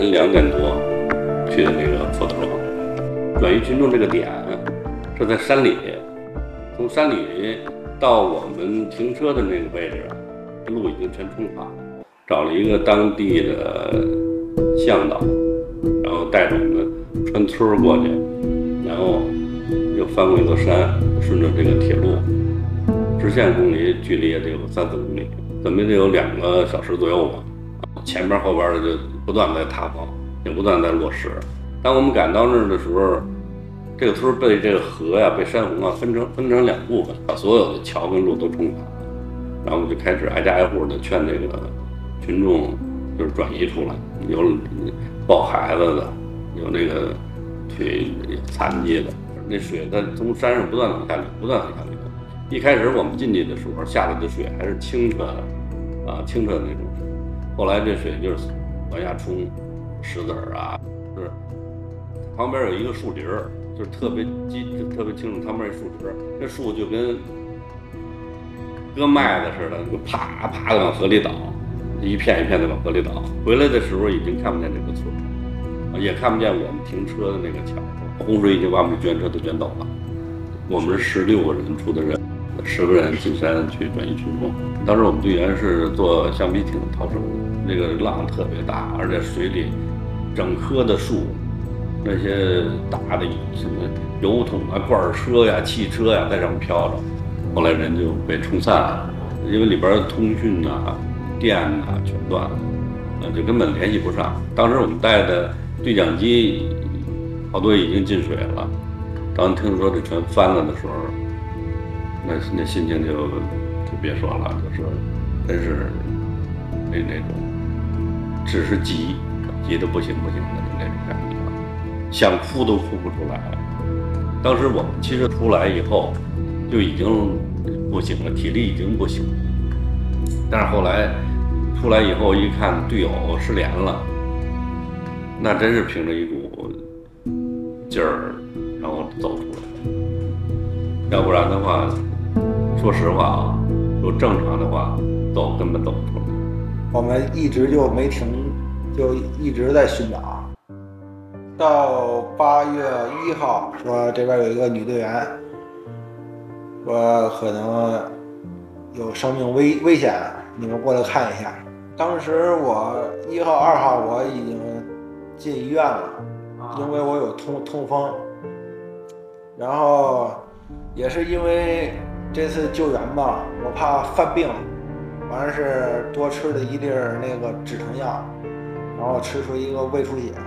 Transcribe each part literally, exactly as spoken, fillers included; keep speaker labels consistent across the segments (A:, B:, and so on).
A: 晨两点多去的那个佛头庄。转移群众这个点是在山里，从山里到我们停车的那个位置，路已经全冲垮了。找了一个当地的向导，然后带着我们穿村过去，然后又翻过一座山，顺着这个铁路，直线公里距离也得有三四公里，怎么也得有两个小时左右吧。前边后边的就不断在塌方，也不断在落石。当我们赶到那儿的时候，这个村被这个河呀、被山洪啊分成分成两部分，把所有的桥跟路都冲垮了。然后我们就开始挨家挨户的劝这个群众就是转移出来，有抱孩子的，有那个腿残疾的。那水它从山上不断往下流，不断往下流。一开始我们进去的时候下来的水还是清澈的，啊，清澈的那种水。后来这水就是往下冲，石子儿啊，就是旁边有一个树林儿，就是特别记特别清楚，旁边有树林儿，那树就跟割麦子似的，就啪啪的往河里倒，一片一片的往河里倒。回来的时候已经看不见这个村，也看不见我们停车的那个桥，洪水已经把我们全车都卷走了。我们是十六个人出的人，十个人进山去转移群众。当时我们队员是坐橡皮艇逃生的，那个浪特别大，而且水里整棵的树，那些大的什么油桶啊、罐车呀、汽车呀在上面飘着。后来人就被冲散了，因为里边通讯啊、电啊全断了，呃，就根本联系不上。当时我们带的对讲机好多已经进水了，当听说这船翻了的时候，那那心情就就别说了，就说真是那那种，只是急，急得不行不行的那种感觉，想哭都哭不出来。当时我们其实出来以后就已经不行了，体力已经不行了。但是后来出来以后一看队友失联了，那真是凭着一股劲儿，然后走出来。要不然的话，说实话啊，说正常的话，走根本走不出来。
B: 我们一直就没停，就一直在寻找。到八月一号，说这边有一个女队员，说可能有生命危危险，你们过来看一下。当时我一号、二号我已经进医院了，因为我有痛痛风，然后也是因为这次救援吧，我怕犯病，完了是多吃了一粒那个止疼药，然后吃出一个胃出血。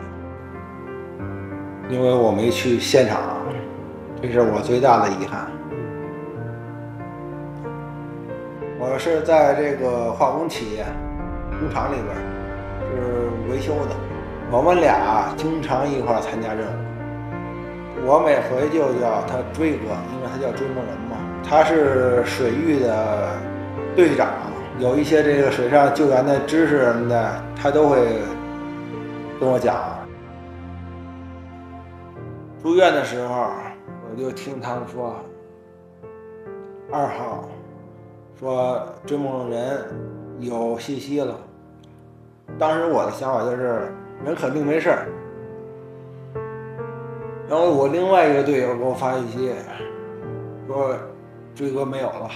B: 因为我没去现场，这是我最大的遗憾。我是在这个化工企业工厂里边是维修的，我们俩经常一块参加任务。我每回就叫他追哥，因为他叫追梦人嘛。他是水域的队长，有一些这个水上救援的知识什么的，他都会跟我讲。住院的时候，我就听他们说，二号说追梦人有信息了。当时我的想法就是人肯定没事儿。然后我另外一个队友给我发信息，说追哥没有了。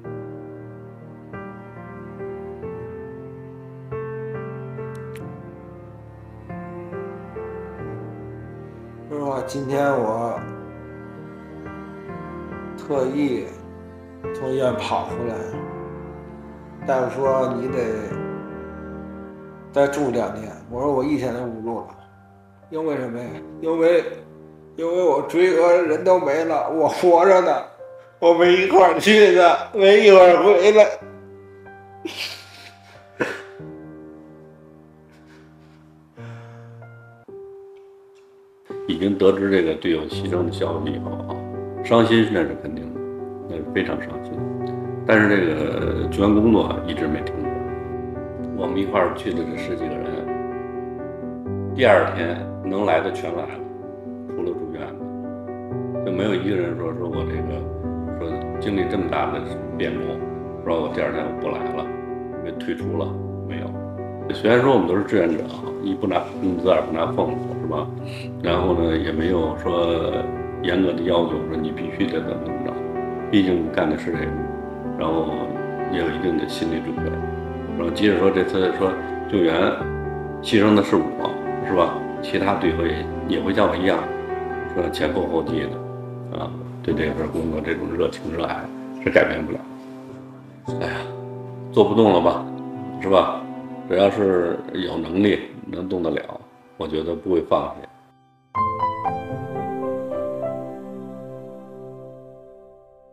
B: 是吧？今天我特意从医院跑回来，大夫说你得再住两天。我说我一天都不住了，因为什么呀？因为因为我追哥人都没了，我活着呢，我们一块儿去的，没一会儿回来。
A: 已经得知这个队友牺牲的消息以后啊，伤心那是肯定的，那是非常伤心。但是这个救援工作一直没停止。我们一块儿去的这十几个人，第二天能来的全来了，除了住院的，就没有一个人说说我这个说经历这么大的变故，说我第二天我不来了，被退出了，没有。 虽然说我们都是志愿者，一不拿工资，二不拿俸禄，是吧？然后呢，也没有说严格的要求说你必须得怎么怎么着，毕竟干的是这个，然后也有一定的心理准备。然后即使说这次说救援牺牲的是我，是吧？其他队友也也会像我一样，说前赴后继的啊，对这份工作这种热情热爱是改变不了。哎呀，做不动了吧，是吧？只要是有能力能动得了，我觉得不会放弃。